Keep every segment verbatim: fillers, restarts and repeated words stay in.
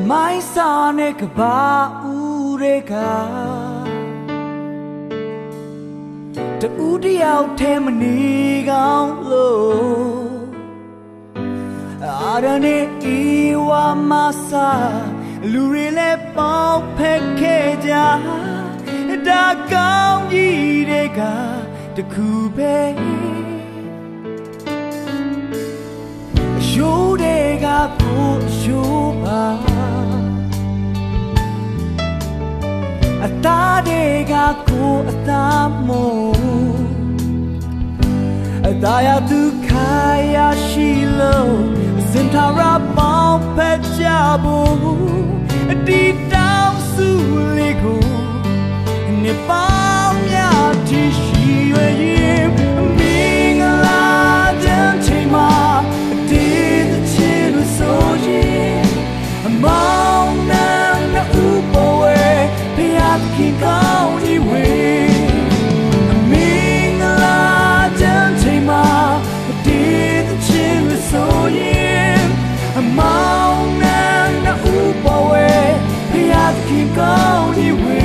မိုင်းစာနဲ့ကဘာဦးတွေကတူတယောက်ထဲမနေကောင်းလို့အာရနေဤဝါမစာလူတွေလည်းပေါင်းဖက်ခဲ့ကြဒါကောင်းကြီးတွေကတခုပဲရိုးတွေကကိုရိုးပါအသားတွေကကိုအသားမို့အသားရသူခါရရှိလို့စင်ထာရပေါင်းဖက်ကြဖို့အတီတောင်စုလေးကိုနေပေါင်းများတည်ရှိရရင်မင်္ဂလာတန်ချိန်မှာအတီးတဲ့ချစ်လို့ဆိုရင်အမောင်းနဲ့ဥပဝဲဖျားခင်ကောင်းဒီဝေမင်္ဂလာတန်ချိန်မှာအတီးတဲ့ချစ်လို့ဆိုရင်အမောင်းနဲ့ဥပဝဲဖျားခင်ကောင်းဒီဝေ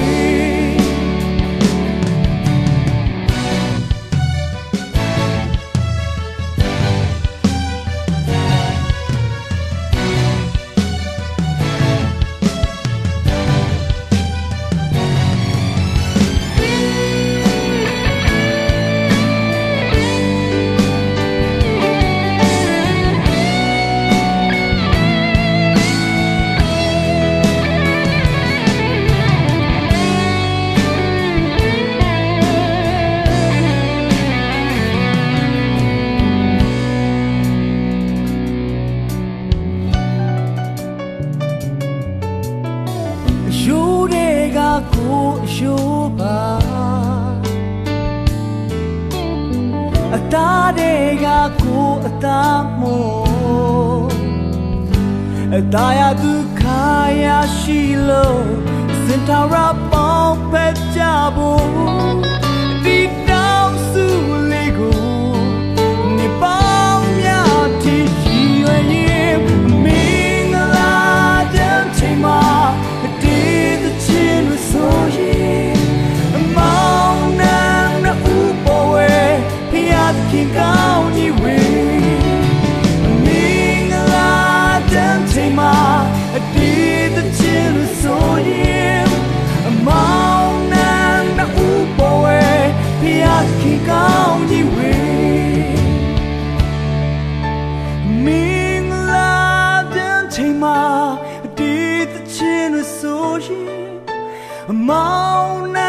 ကိုရိုးပါအသားတွေကကိုအသားမို့အသားရသူခါရရှိလို့စင်ထာရပေါင်းဖက်ကြဖို့ဒီတောင်စုလေးကိုနေပေါင်းများတည်ရှိရရင်မင်္ဂလာတန်ချိန်မှာဆိုရင်မောင်နှံဥပဝဲဖျားခင်ကောင်းကြီးဝေမင်္ဂလာတန်ချိန်မှာအတီးတဲ့ချစ်လို့ဆိုရင်မောင်နှံဥပဝဲဖျားခင်ကောင်းကြီးဝေမင်္ဂလာတန်ချိန်မှာအတီးတဲ့ချစ်လို့ဆိုရင်မောင်နှံ